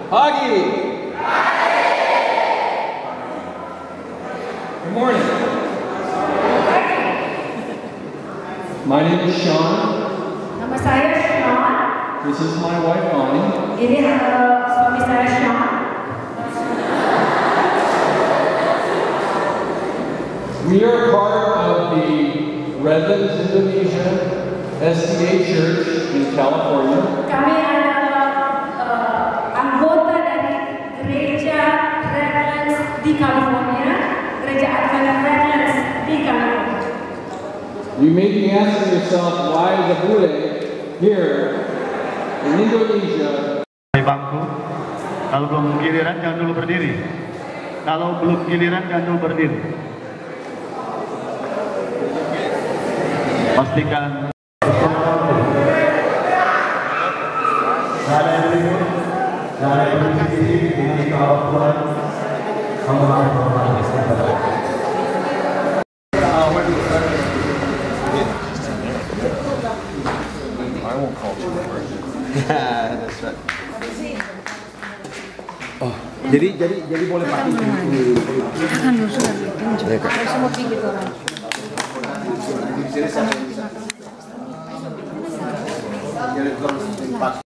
Hagi. Good morning. My name is Sean. Nama saya Sean. This is my wife Ani. Ini suami saya Sean. We are part of the Redlands Indonesia SDA Church in California. Kami adalah anggota dari gereja Redlands di California, gereja Advent Redlands di California. You may be asking yourself, why is a bule here in Indonesia? Di bangku, kalau belum giliran jangan dulu berdiri. Kalau belum giliran jangan dulu berdiri. Pastikan. Saya timur, saya berdiri di Kawasan I won't call you. That's right. Oh, jadi boleh pakai itu. Akan sudah ditunjuk. Harus semua pinggir orang. Jadi